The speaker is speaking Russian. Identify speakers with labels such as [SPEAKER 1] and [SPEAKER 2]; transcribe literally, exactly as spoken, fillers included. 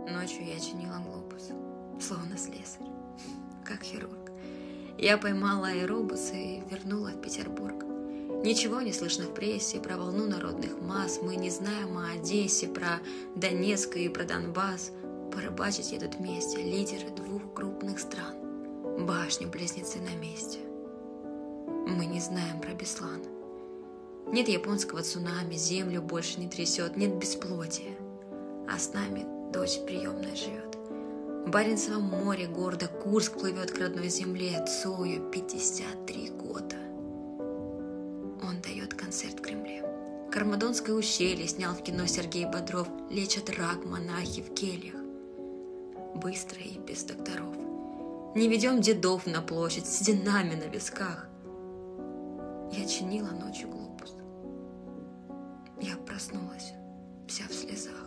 [SPEAKER 1] Ночью я чинила глобус, словно слесарь, как хирург. Я поймала аэробус и вернула в Петербург. Ничего не слышно в прессе про волну народных масс. Мы не знаем о Одессе, про Донецк и про Донбасс. Порыбачить едут вместе лидеры двух крупных стран. Башни-близнецы на месте. Мы не знаем про Беслан. Нет японского цунами, землю больше не трясет, нет бесплодия. А с нами дочь приемная живет. В Баренцевом море гордо Курск плывет к родной земле. Цою пятьдесят три года. Он дает концерт в Кремле. Кармадонское ущелье снял в кино Сергей Бодров. Лечат рак монахи в кельях. Быстро и без докторов. Не ведем дедов на площадь с сединами на висках. Я чинила ночью глобус. Я проснулась вся в слезах.